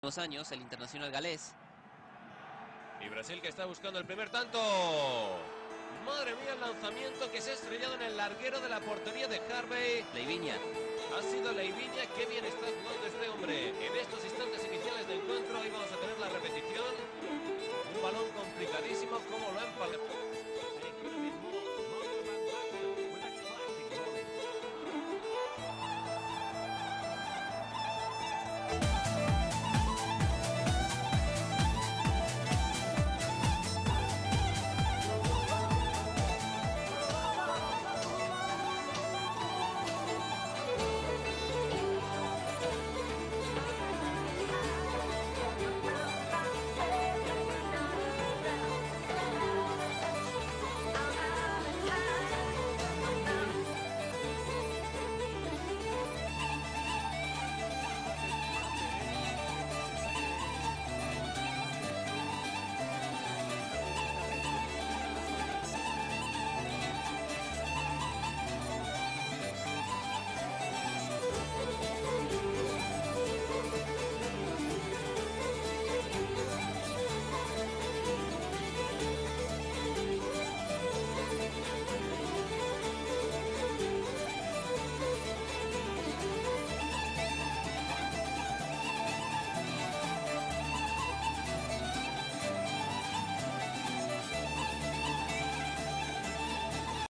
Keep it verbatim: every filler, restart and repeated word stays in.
últimos años, el internacional galés. Y Brasil que está buscando el primer tanto. Madre mía, el lanzamiento que se ha estrellado en el larguero de la portería de Harvey. Leivinha. Ha sido Leivinha. Qué bien está jugando este hombre en estos instantes iniciales